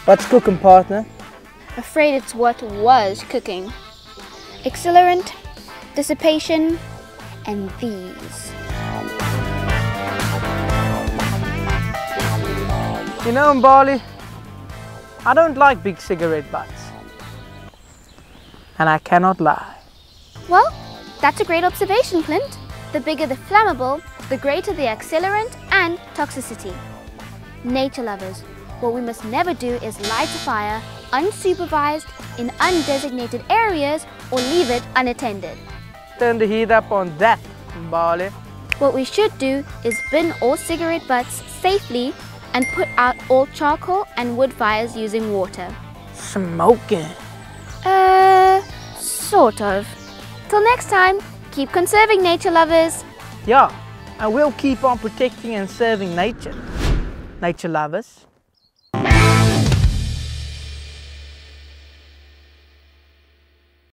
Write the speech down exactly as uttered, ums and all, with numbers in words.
What's cooking, partner? Afraid it's what was cooking. Accelerant, dissipation, and these. You know, Mbali, I don't like big cigarette butts. And I cannot lie. Well, that's a great observation, Clint. The bigger the flammable, the greater the accelerant and toxicity. Nature lovers, what we must never do is light a fire unsupervised in undesignated areas or leave it unattended. Turn the heat up on that, Mbali. What we should do is bin all cigarette butts safely and put out all charcoal and wood fires using water. Smoking. Uh, sort of. Till next time, keep conserving, nature lovers. Yeah, and we'll keep on protecting and serving nature. Nature lovers.